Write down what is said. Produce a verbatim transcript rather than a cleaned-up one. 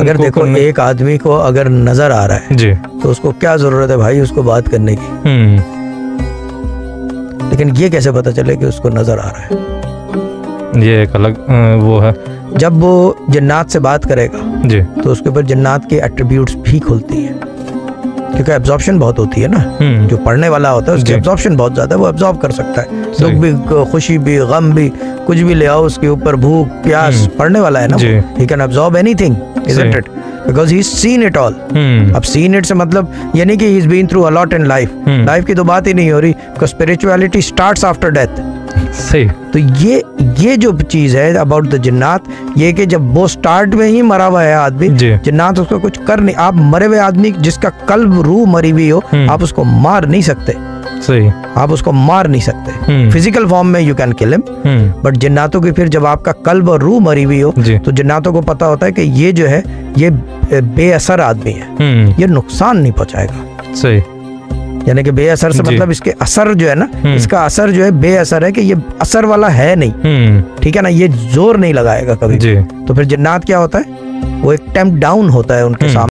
अगर देखो एक आदमी को अगर नजर आ रहा है जी, तो उसको क्या जरूरत है भाई उसको बात करने की, लेकिन ये कैसे पता चले कि उसको नजर आ रहा है? ये एक अलग वो है। जब वो जिन्नात से बात करेगा जी, तो उसके ऊपर जिन्नात के एट्रीब्यूट्स भी खुलती हैं, क्योंकि एब्जॉर्प्शन बहुत होती है ना। जो पढ़ने वाला होता है उसकी एब्जॉर्प्शन बहुत ज्यादा है, वो एब्जॉर्ब कर सकता है, दुख भी, खुशी भी, गम भी, कुछ भी ले आओ उसके ऊपर, भूख प्यास, पढ़ने वाला है ना, he can absorb anything, isn't it, because he seen it all. अब सीन इट से मतलब ये नहीं कि he is been through a lot in life, life की तो बात ही नहीं हो रही, because spirituality starts after death. सही। तो ये ये जो चीज है अबाउट द जिन्नात, ये कि जब वो स्टार्ट में ही मरा हुआ है आदमी, जिन्नात उसको कुछ कर नहीं, आप मरे हुए आदमी जिसका कल्ब रूह मरी हुई हो, आप उसको मार नहीं सकते। सही। आप उसको मार नहीं सकते, फिजिकल फॉर्म में you can kill him, but जिन्नातों की फिर जब आपका कल्ब और रूह मरी हुई हो तो जिन्नातों को पता होता है कि ये जो है ये बेअसर आदमी है, ये नुकसान नहीं पहुंचाएगा। सही। यानी कि बेअसर से मतलब इसके असर जो है ना, इसका असर जो है बेअसर है कि ये असर वाला है नहीं, ठीक है ना, ये जोर नहीं लगाएगा कभी। तो फिर जिन्नात क्या होता है, वो एक टेम्प डाउन होता है उनके सामने।